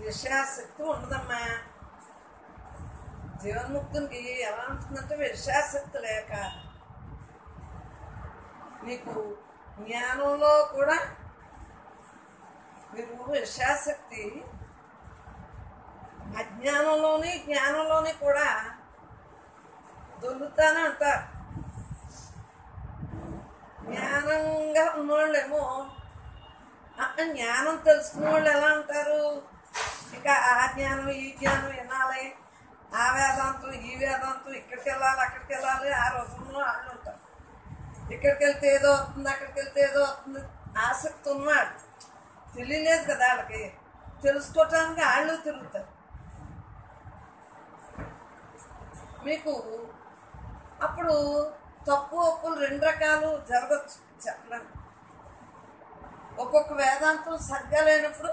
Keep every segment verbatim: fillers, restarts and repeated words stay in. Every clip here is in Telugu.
విషయాసక్తి ఉండదమ్మా. జీవన్ముక్తునికి ఎలా ఉంటుందంటే విషయాసక్తి లేక నీకు జ్ఞానంలో కూడా మీరు విషయాసక్తి, అజ్ఞానంలోని జ్ఞానంలోని కూడా దొరుకుతానే ఉంటారు. జ్ఞానంగా ఉన్నవాళ్ళేమో జ్ఞానం తెలుసుకున్న వాళ్ళు ఎలా ఉంటారు, ఇంకా ఆ జ్ఞానం ఈ జ్ఞానం వినాలి, ఆ వేదాంతం ఈ వేదాంతం, ఇక్కడికి వెళ్ళాలి అక్కడికి వెళ్ళాలి, ఆ రోజుల్లో వాళ్ళు ఉంటారు. ఇక్కడికి వెళ్తే ఏదో వస్తుంది, అక్కడికి వెళ్తే ఏదో వస్తుంది, ఆసక్తి ఉన్నాడు. తెలియలేదు కదా వాళ్ళకి, తెలుసుకోవటానికి వాళ్ళు తిరుగుతారు. మీకు అప్పుడు తప్పు ఒప్పులు రెండు రకాలు జరగచ్చు చెప్పడానికి. ఒక్కొక్క వేదాంతం సరిగ్గా లేనప్పుడు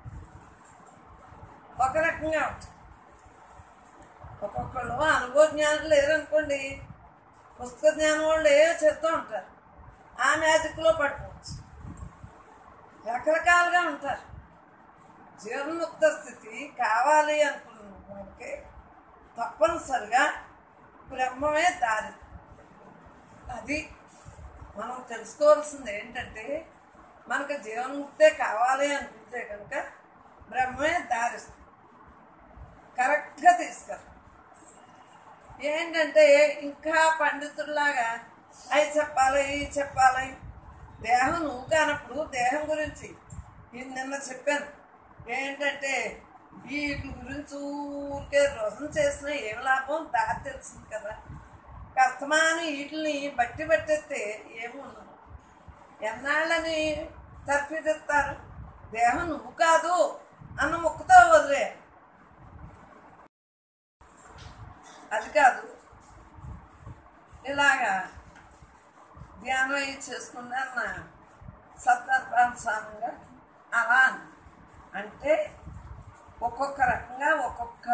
ఒక రకంగా ఉంటుంది. ఒక్కొక్కళ్ళు అనుభవ జ్ఞానం లేరనుకోండి, పుస్తక జ్ఞానం వాళ్ళు ఏవో చెప్తూ ఉంటారు, ఆ మ్యాజిక్లో పడుకోవచ్చు. రకరకాలుగా ఉంటారు. జీవన్ముక్త స్థితి కావాలి అనుకున్న వాళ్ళకి తప్పనిసరిగా బ్రహ్మమే దారి. అది మనం తెలుసుకోవాల్సింది ఏంటంటే, మనకు జీవన్ముక్తే కావాలి అనుకుంటే కనుక బ్రహ్మమే దారి కరెక్ట్గా తీసుకెళ్ళాలి. ఏంటంటే ఇంకా పండితుడిలాగా అవి చెప్పాలి ఇవి చెప్పాలి. దేహం నువ్వు కానప్పుడు దేహం గురించి ఇది నిన్న చెప్పాను ఏంటంటే, వీటి గురించి ఊరికే రోజు చేసిన ఏం లాభం దారి తెలిసింది కదా. కష్టమాని వీటిని బట్టి పట్టేస్తే ఏమి ఉండదు. ఎన్నాళ్ళని తర్ఫీదిస్తారు. దేహం నువ్వు కాదు అన్న ముక్కతో వదిలే. అది కాదు, ఇలాగా ధ్యానం అయ్యి చేసుకున్నా అన్న సత్తానుసారంగా అలా అంటే ఒక్కొక్క రకంగా ఒక్కొక్క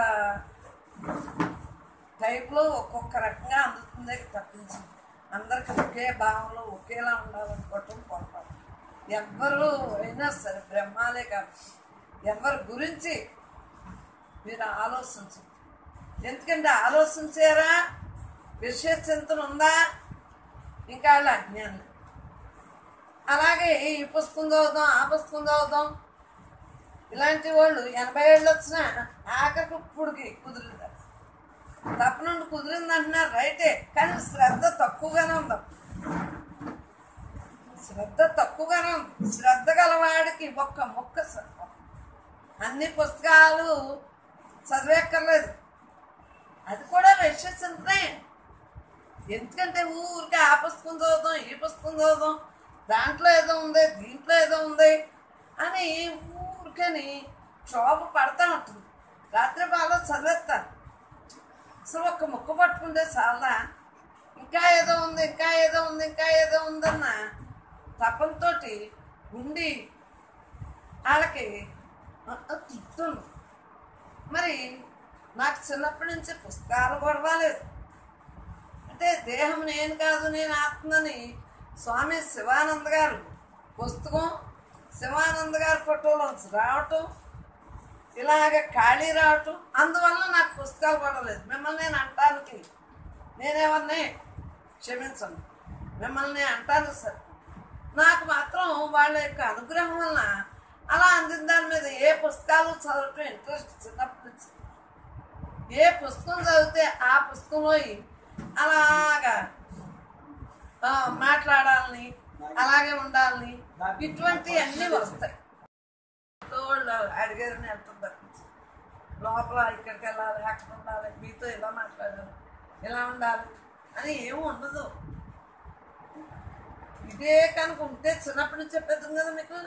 టైప్లో ఒక్కొక్క రకంగా అందుతుంది తప్పించి అందరికి ఒకే భావంలో ఒకేలా ఉండాలనుకోవటం పొరపాటు. ఎవరు అయినా సరే బ్రహ్మాలే కాదు, ఎవరి గురించి మీరు ఆలోచించండి. ఎందుకంటే ఆలోచించారా, విషయ చింతన ఉందా, ఇంకా వాళ్ళు అజ్ఞానం. అలాగే ఈ పుస్తకం చదువుదాం ఆ పుస్తకం చదువుదాం, ఇలాంటి వాళ్ళు ఎనభై ఏళ్ళు వచ్చినా ఆఖరికి ఇప్పుడుకి కుదిరింది. తప్పనుండి కుదిరింది అంటున్నారు రైటే, కానీ శ్రద్ధ తక్కువగానే ఉంది. శ్రద్ధ తక్కువగానే ఉంది. శ్రద్ధ గలవాడికి ఒక్క మొక్క అన్ని పుస్తకాలు చదివేక్కర్లేదు. అది కూడా విషయ చింతనే. ఎందుకంటే ఊరికే ఆ పుస్తకం చదువుదాం ఈ పుస్తకం చదువుదాం, దాంట్లో ఏదో ఉంది దీంట్లో ఏదో ఉంది అని ఊరికని క్షోభ పడతా ఉంటుంది. రాత్రి బాగా చదివేస్తాను. అసలు ఒక్క ముక్క పట్టుకుంటే చాలా, ఇంకా ఏదో ఉంది ఇంకా ఏదో ఉంది ఇంకా ఏదో ఉందన్న తపంతో ఉండి వాళ్ళకి తృప్తుంది. మరి నాకు చిన్నప్పటి నుంచి పుస్తకాలు గొడవలేదు. అంటే దేహం నేను కాదు నేను ఆత్మని స్వామి శివానంద గారు పుస్తకం, శివానంద గారి ఫోటోలోంచి రావటం, ఇలాగ ఖాళీ రావటం, అందువల్ల నాకు పుస్తకాలు పడలేదు. మిమ్మల్ని నేను అంటానికి నేనేమన్నా క్షమించను, మిమ్మల్ని అంటాను సార్. నాకు మాత్రం వాళ్ళ యొక్క అనుగ్రహం వలన అలా అందిన దాని మీద ఏ పుస్తకాలు చదవటం ఇంట్రెస్ట్ చిన్నప్పటి నుంచి. ఏ పుస్తకం చదివితే ఆ పుస్తకంలో అలాగా మాట్లాడాలని అలాగే ఉండాలని ఇటువంటి అన్నీ వస్తాయి. వాళ్ళు అడిగారని వెళ్తుంటారు. లోపల ఇక్కడికి వెళ్ళాలి అక్కడ ఉండాలి మీతో ఇలా మాట్లాడాలి ఇలా ఉండాలి అని ఏమి ఉండదు. ఇదే కనుక ఉంటే చిన్నప్పటి నుంచి చెప్పేద్దాం కదా మీకు.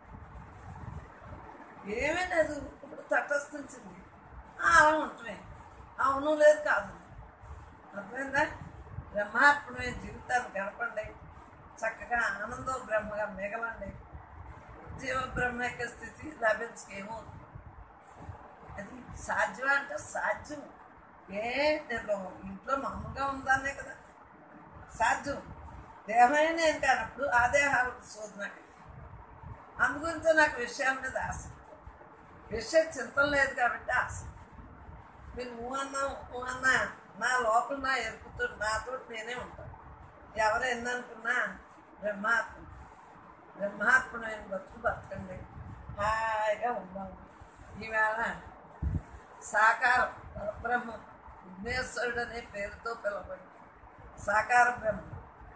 ఏమీ లేదు, ఇప్పుడు తటస్థించింది అలా ఉంటుంది. అవును లేదు కాదు, అర్థమైందా? బ్రహ్మాత్మమైన జీవితాన్ని గడపండి, చక్కగా ఆనందం బ్రహ్మగా మిగలండి. జీవ బ్రహ్మైక స్థితి లభించకేమో. అది సాధ్యం అంటే సాధ్యం. ఏ నేను ఇంట్లో మామూలుగా ఉందానే కదా సాధ్యం. దేహమే నేను కానప్పుడు ఆ దేహాలకు శోధన. అందుగురించి నాకు విషయాల మీద ఆసక్తి. విషయ చింతన లేదు కాబట్టి ఆశ. మీరు నువ్వు అన్నా నువ్వు అన్నా నా లోపల నా ఎరుపుతో నాతో నేనే ఉంటాను. ఎవరు ఎన్ననుకున్నా బ్రహ్మాత్మ బ్రహ్మాత్మమైన బతుకు బతకండి, హాయిగా ఉన్నాము. ఈవేళ సాకారం పరబ్రహ్మం విఘ్నేశ్వరుడు అనే పేరుతో పిలవబడి సాకార బ్రహ్మం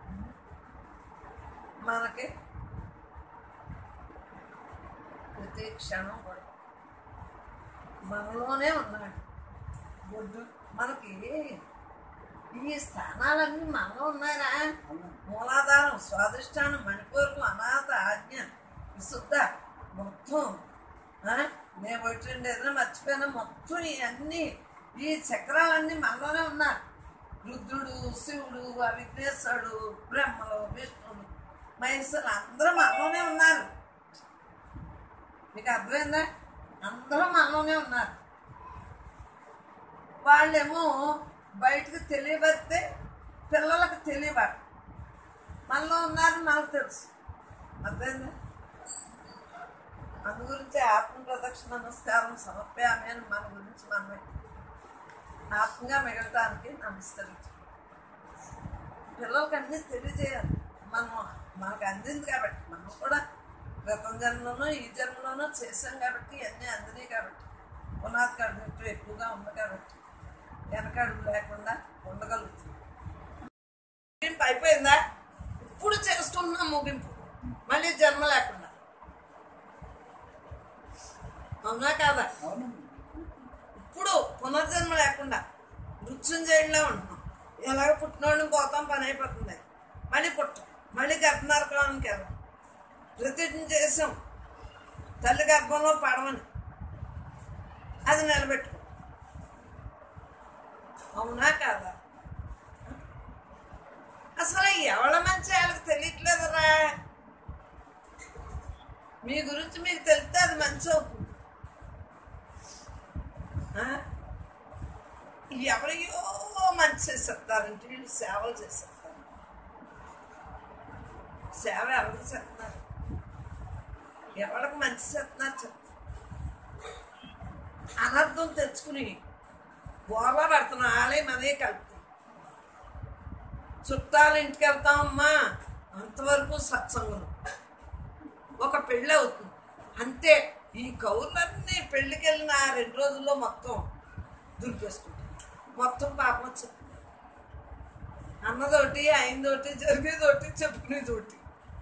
మనకి ప్రతి క్షణం కూడా మనలోనే ఉన్నాడు. బొడ్డు మనకి ఈ స్థానాలన్నీ మనలో ఉన్నాయా? మూలాధారం, స్వాదిష్టానం, మణిపూర్వం, అనాథ, ఆజ్ఞ, విశుద్ధ మొత్తం. నేను పెట్టండి ఏదైనా మర్చిపోయినా మొత్తం ఇవన్నీ ఈ చక్రాలన్నీ మనలోనే ఉన్నారు. రుద్రుడు, శివుడు, విఘ్నేశ్వరుడు, బ్రహ్మలు, విష్ణుడు, మహేశ్వరులు అందరూ మనలోనే ఉన్నారు. మీకు అర్థమైందా? అందరూ మనలోనే ఉన్నారు. వాళ్ళేమో బయటకు తెలియబడితే పిల్లలకు తెలియబడ మనలో ఉన్నారని మనకు తెలుసు. అర్థమైందా? అందు గురించి ఆత్మ ప్రదక్షిణ నమస్కారం సమర్పయామి అని మన గురించి మనమే ఆత్మగా మిగలటానికి నమస్కరించు. పిల్లలకి అన్నీ తెలియజేయాలి. మనం మనకు అందింది కాబట్టి మనం కూడా గతం జన్మలోనూ ఈ జన్మలోనూ చేసాం కాబట్టి ఇవన్నీ అందినాయి కాబట్టి పునాది కడుగుతూ ఎక్కువగా ఉంది కాబట్టి వెనకడుగు లేకుండా ఉండగలుగుతుంది. ముగింపు అయిపోయిందా? ఇప్పుడు చేసుకుంటున్నాం ముగింపు, మళ్ళీ జన్మ లేకుండా. అవునా కాదా? ఇప్పుడు పునర్జన్మ లేకుండా మృత్యుంజయంలో ఉంటున్నాం. ఎలాగ పుట్టినోళ్ళని పోతాం, పని అయిపోతుంది. మళ్ళీ పుట్టాం, మళ్ళీ గర్భనరకానికి వెళ్ళాం. ప్రతిజ్ఞ చేసాం తల్లి గర్భంలో పడవని, అది నిలబెట్టుకో. అవునా కాదా? అసలు ఎవడ మంచి వాళ్ళకి తెలియట్లేదురా. మీ గురించి మీకు తెలిస్తే అది మంచి అవుతుంది. ఎవరియో మంచి చేసేస్తారంటే వీళ్ళు సేవలు చేసేస్తారు. సేవ ఎవరికి చెప్తున్నారు? ఎవరికి మంచి చెప్తున్నారు చెప్తారు. అనర్థం తెచ్చుకుని బోర్లా పెడుతున్నాం. ఆలే మనమే కలుపుతాం. చుట్టాలు ఇంటికి వెళ్తామమ్మా, అంతవరకు సత్సంగం. ఒక పెళ్ళి అవుతుంది అంతే. ఈ కౌర్లన్నీ పెళ్ళికి వెళ్ళిన రెండు రోజుల్లో మొత్తం దులిపేసుకుంటాం. మొత్తం పాపం వచ్చింది. అన్నదోటి, అయిందోటి, జరిగేదోటి, చెప్పుకునేదోటి.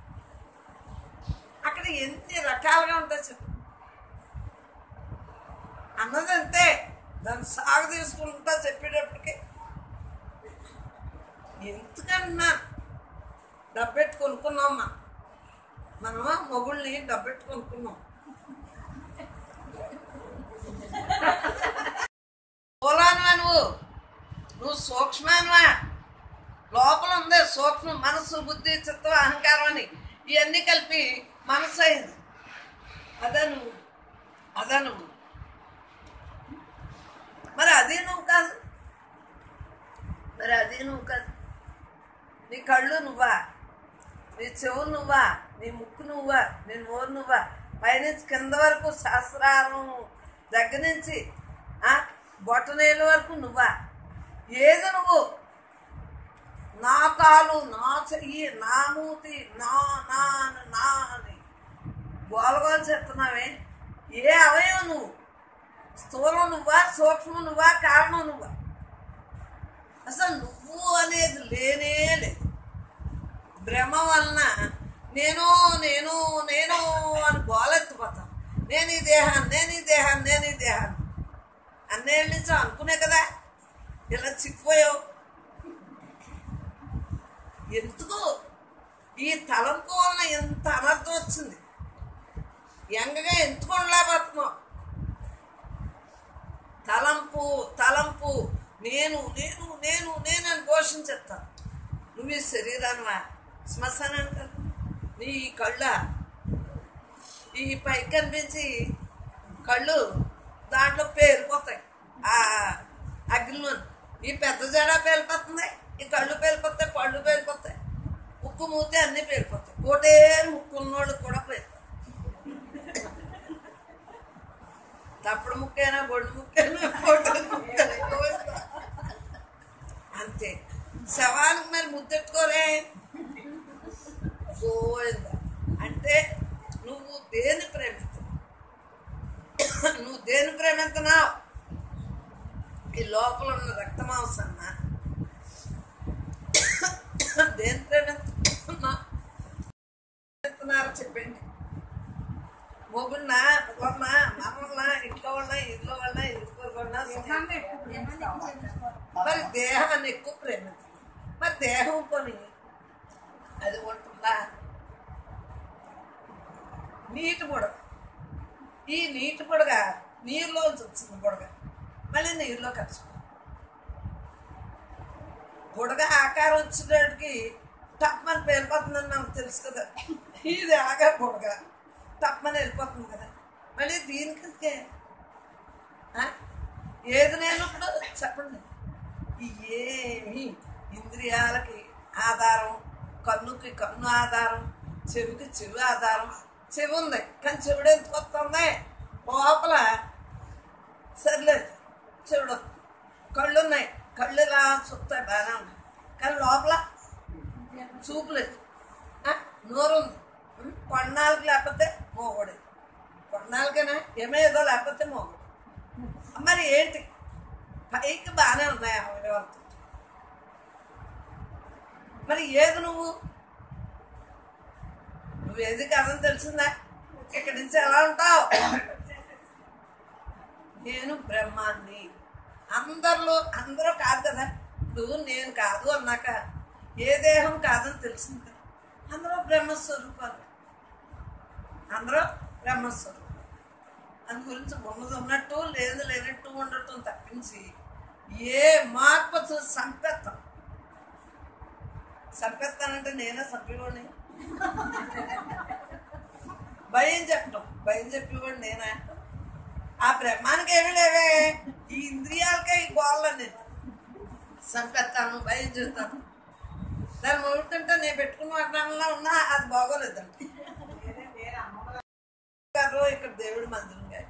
అక్కడ ఎన్ని రకాలుగా ఉంటాయి చెప్పు. అన్నదంతే, దాన్ని సాగు తీసుకుంటా చెప్పేటప్పటికి ఎందుకన్నా డబ్బెట్టు కొనుక్కున్నామ్మా. మనమా మొగుళ్ళని డబ్బెట్టు కొనుక్కున్నాం. పోలానువా నువ్వు, నువ్వు సూక్ష్మానువా. లోపల ఉందే సూక్ష్మం, మనసు, బుద్ధి, చిత్తం, అహంకారం అని ఇవన్నీ కలిపి మనసు అయింది. అదా నువ్వు, అదా నువ్వు. మరి అదే నువ్వు కాదు, మరి అదే నువ్వు కాదు. నీ కళ్ళు నువ్వా, నీ చెవులు నువ్వా, నీ ముక్కు నువ్వా, నీ నోరు నువ్వా, పైనుంచి కింద వరకు సహస్రారం దగ్గర నుంచి బొట్టనేళ్ళ వరకు నువ్వా. ఏది నువ్వు? నా కాలు, నా చెయ్యి, నా మూతి, నా నా నా అని గోలగోలు చెప్తున్నావే. ఏ అవయవం నువ్వు? స్థూలం నువ్వా, సూక్ష్మం నువ్వా, కారణం నువ్వా? అసలు నువ్వు అనేది లేనే లేదు. భ్రమ వలన నేను నేను నేను అని గోలెత్తిపోతాం. నేను ఈ దేహాన్ని, నేను ఈ దేహాన్ని, నేను ఈ దేహాన్ని అన్నేళ్ళ నుంచి అనుకునే కదా ఇలా చిక్కిపోయావు. ఎందుకు ఈ తలంపు వలన ఎంత అనర్థం వచ్చింది? ఎంగగా ఎంచుకోండిలా బతున్నావు. తలంపు తలంపు నేను నేను నేను నేను అని ఘోషించేస్తాను. నువ్వు ఈ శరీరానివా? శ్మశానానికి వెళ్తా. నీ కళ్ళ ఈ పైకి కనిపించి కళ్ళు దాంట్లో పేలిపోతాయి. ఆ అగ్నిలో ఈ పెద్ద జడ పేలిపోతుంది, ఈ కళ్ళు పేలిపోతాయి, పళ్ళు పేలిపోతాయి, ఉక్కు మూతి అన్నీ పేలిపోతాయి. కోటే ముక్కు ఉన్నోళ్ళు కూడా పేలిపోతాయి. తప్పుడు ముక్కైనా బొడ్డు ముక్కైనా బొడ్డు ముక్కైనా గోవిందా. అంతే. శవానికి మరి ముద్దెట్టుకోరే గోవిందా. అంటే నువ్వు దేని ప్రేమిస్తున్నావు? నువ్వు దేని ప్రేమిస్తున్నావు? ఈ లోపల ఉన్న రక్త మాంసన్నా దేని ప్రేమిస్తున్నారో చెప్పండి. మొగున్నా పిల్లన్నా మనల్నా ఇంట్లో ఉన్నా ఇంట్లో ఉన్నా ఇరుకోకుండా మరి దేహాన్ని ఎక్కువ ప్రేమిస్తుంది. మరి దేహం కొని అది ఉంటుందా? నీటి బుడగ. ఈ నీటి బుడగ నీరులోంచి వచ్చింది. బుడగ మళ్ళీ నీరులో కలుసుకో. బుడగ ఆకారం వచ్చినటికి తప్పమని వెళ్ళిపోతుందని మనకు తెలుసు కదా. ఇది ఆగా బుడగ తప్పమని వెళ్ళిపోతుంది కదా. మళ్ళీ దీనికి ఏది నేను ఇప్పుడు చెప్పండి. ఏమి ఇంద్రియాలకి ఆధారం, కన్నుకి కన్ను ఆధారం, చెవికి చెవి ఆధారం. చెవి ఉంది కానీ చెవుడు ఎందుకు వస్తుంది? లోపల సరిలేదు చెవుడు. కళ్ళు ఉన్నాయి, కళ్ళు ఇలా చూస్తాయి బాగానే ఉన్నాయి కానీ లోపల చూపు లేదు. నోరు ఉంది, కొన్నాళ్ళకి లేకపోతే మోగోడు. కొన్నాళ్ళకైనా ఏమేదో లేకపోతే మోగోడు. మరి ఏంటి? పైకి బాగానే ఉన్నాయి అవయవాలతో. మరి ఏది నువ్వు? నువ్వు ఏది కాదని తెలిసిందా? ఇక్కడి నుంచి ఎలా ఉంటావు? నేను బ్రహ్మాన్ని. అందరిలో అందరూ కాదు కదా. నువ్వు నేను కాదు అన్నాక ఏ దేహం కాదని తెలిసింది. అందరూ బ్రహ్మస్వరూపాలు, అందరూ బ్రహ్మస్వరూపాలు. అందు గురించి ఉన్నది ఉన్నట్టు లేదు లేనట్టు ఉండటం తప్పించి ఏ మార్పు సంపెత్తాం. సంపెత్తానంటే నేనే సంపేవాడిని. భయం చెప్పడం, భయం చెప్పేవాడు నేనా? ఆ బ్రహ్మానికి ఏమీ లేవే. ఈ ఇంద్రియాలకే ఈ గోళ్ళ నేను సంపెత్తాను, భయం చేస్తాను. దాన్ని మొదలుతుంటే నేను పెట్టుకున్న వాటిలో ఉన్నా అది బాగోలేదండి. ఇక్కడ దేవుడి మందిరం గారు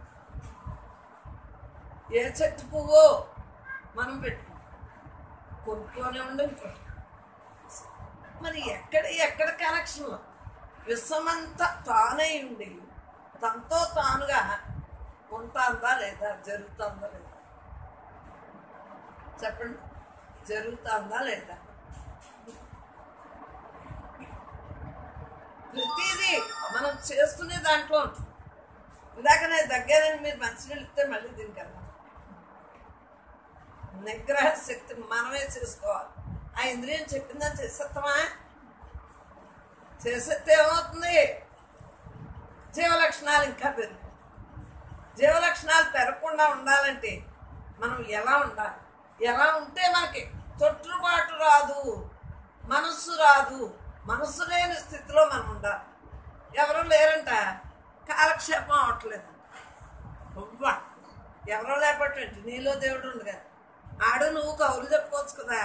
ఏ చెట్టు పువ్వో మనం పెట్టుకున్నాం, కొనుక్కొని ఉండి ఇంకోటి. మరి ఎక్కడ ఎక్కడ కనెక్షన్? విశ్వమంతా తానై ఉండి తనతో తానుగా ఉంటుందా లేదా? జరుగుతుందా లేదా? చెప్పండి, జరుగుతుందా లేదా? ప్రతిదీ మనం చేసుకునే దాంట్లో ఉంటుంది. ఇందాక నేను దగ్గరని మీరు మంచినీళ్ళు ఇస్తే మళ్ళీ దీనికన్నా నిగ్రహ శక్తి మనమే చేసుకోవాలి. ఆ ఇంద్రియం చెప్పిందని చేసేస్తామా? చేసేస్తే ఏమవుతుంది? జీవలక్షణాలు ఇంకా పెరుగు. జీవలక్షణాలు పెరగకుండా ఉండాలంటే మనం ఎలా ఉండాలి? ఎలా ఉంటే మనకి తొట్టుబాటు రాదు, మనస్సు రాదు. మనస్సు లేని స్థితిలో మనం ఉండాలి. ఎవరు లేరంట, కాలక్షేపం అవట్లేదు. అవ్వా ఎవరో లేపట్టండి, నీలో దేవుడు ఉంది కదా. ఆడు నువ్వు కౌలు చెప్పుకోవచ్చు కదా.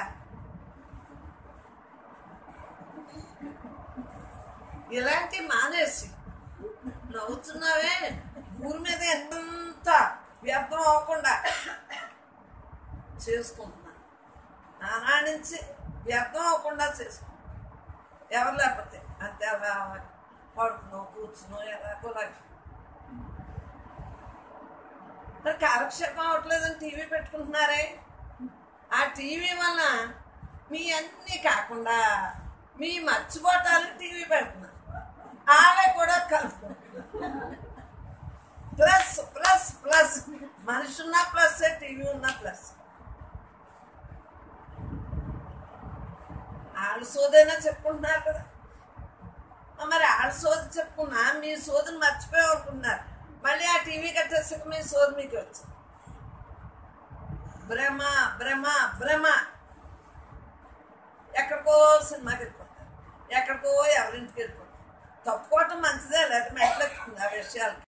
ఇలాంటి మానేసి నవ్వుతున్నావే, ఊరి మీద ఎంత వ్యర్థం అవ్వకుండా చేసుకుంటున్నా. నానా నుంచి వ్యర్థం అవ్వకుండా చేసుకుంటున్నా. ఎవరు లేకపోతే అంతే పడుతున్నావు కూర్చున్నావు ఎలాగోలాగా. మరి కాలక్షేపం అవ్వట్లేదని టీవీ పెట్టుకుంటున్నారే. ఆ టీవీ వల్ల మీ అన్నీ కాకుండా మీ మర్చిపోటానికి టీవీ పెడుతున్నారు. ఆమె కూడా కలుపుకుంటున్నారు. Plus plus plus. మనిషి ఉన్న ప్లస్, టీవీ ఉన్న ప్లస్. వాళ్ళ సోదైనా చెప్పుకుంటున్నారు కదా. మరి వాళ్ళ సోది చెప్పుకున్నా మీ సోదిని మర్చిపోయామనుకుంటున్నారు. మళ్ళీ ఆ టీవీ కట్టేసాక మీ సోది మీకు వచ్చింది. భ్రమ భ్రమ భ్రమ. ఎక్కడికో సినిమాకి వెళ్ళిపోతారు, ఎక్కడికో ఎవరింటికి వెళ్ళిపోతారు. తప్పుకోవటం మంచిదే, లేదా మెట్లెక్కుతుంది ఆ విషయాలకి.